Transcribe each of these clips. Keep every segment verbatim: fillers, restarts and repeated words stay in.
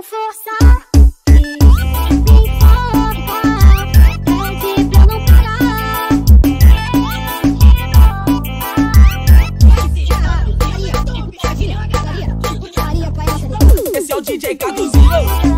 com força e me foca, pede pra eu não parar. Esse é o D J Kduzinho.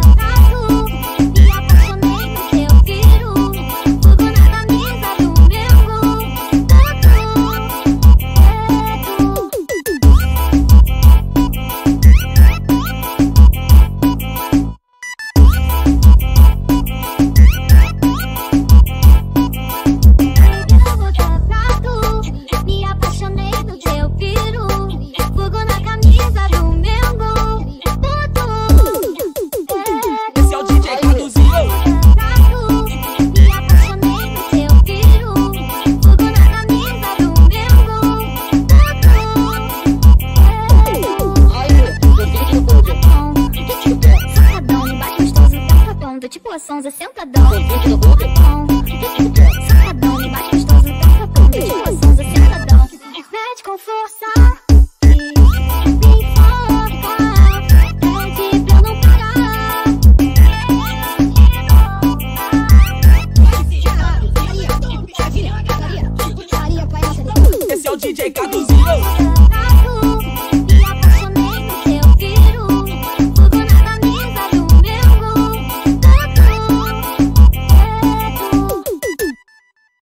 Sonza sentadão, sacadão, e bate gostoso, taca pão, tipo sonza sentadão. Mete com força e me foca, pede pra eu não parar. Esse é o D J Kduzinho.